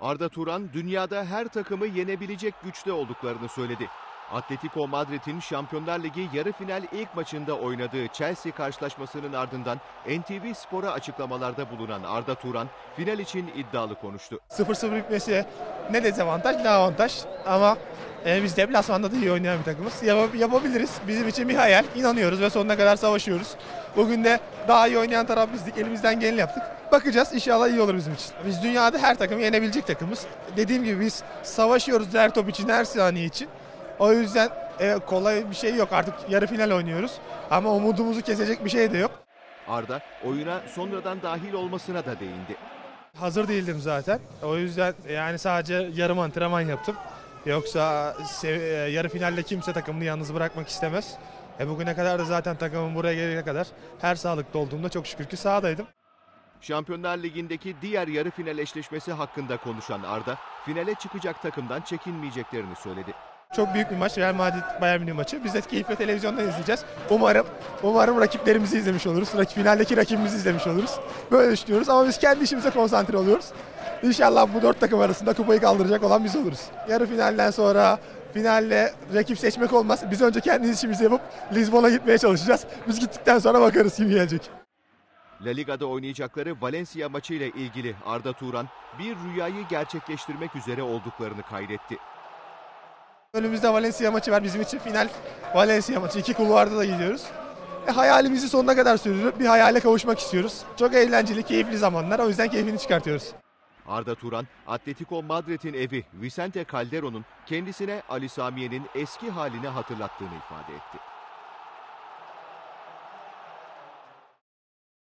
Arda Turan dünyada her takımı yenebilecek güçte olduklarını söyledi. Atletico Madrid'in Şampiyonlar Ligi yarı final ilk maçında oynadığı Chelsea karşılaşmasının ardından NTV Spor'a açıklamalarda bulunan Arda Turan final için iddialı konuştu. 0-0 bitmesi ne dezavantaj ne avantaj ama biz deplasmanda da iyi oynayan bir takımız. Yapabiliriz. Bizim için bir hayal. İnanıyoruz ve sonuna kadar savaşıyoruz. Bugün de daha iyi oynayan taraf bizdik. Elimizden geleni yaptık. Bakacağız. İnşallah iyi olur bizim için. Biz dünyada her takımı yenebilecek takımız. Dediğim gibi biz savaşıyoruz her top için, her saniye için. O yüzden kolay bir şey yok. Artık yarı final oynuyoruz. Ama umudumuzu kesecek bir şey de yok. Arda oyuna sonradan dahil olmasına da değindi. Hazır değildim zaten. O yüzden yani sadece yarım antrenman yaptım. Yoksa yarı finalde kimse takımını yalnız bırakmak istemez. Bugüne kadar da zaten takımım buraya gelene kadar her sağlıklı olduğumda çok şükür ki sahadaydım. Şampiyonlar Ligi'ndeki diğer yarı final eşleşmesi hakkında konuşan Arda, finale çıkacak takımdan çekinmeyeceklerini söyledi. Çok büyük bir maç, Real Madrid Bayern Münih maçı. Biz de keyifle televizyondan izleyeceğiz. Umarım rakiplerimizi izlemiş oluruz. Finaldeki rakibimizi izlemiş oluruz. Böyle düşünüyoruz ama biz kendi işimize konsantre oluyoruz. İnşallah bu 4 takım arasında kupayı kaldıracak olan biz oluruz. Yarı finalden sonra finalle rakip seçmek olmaz. Biz önce kendi işimizi yapıp Lizbon'a gitmeye çalışacağız. Biz gittikten sonra bakarız kim gelecek. La Liga'da oynayacakları Valencia maçıyla ilgili Arda Turan bir rüyayı gerçekleştirmek üzere olduklarını kaydetti. Önümüzde Valencia maçı var. Bizim için final Valencia maçı. 2 kulvarda da gidiyoruz. Hayalimizi sonuna kadar sürdürüp bir hayale kavuşmak istiyoruz. Çok eğlenceli, keyifli zamanlar. O yüzden keyfini çıkartıyoruz. Arda Turan, Atletico Madrid'in evi Vicente Calderon'un kendisine Ali Samiye'nin eski halini hatırlattığını ifade etti.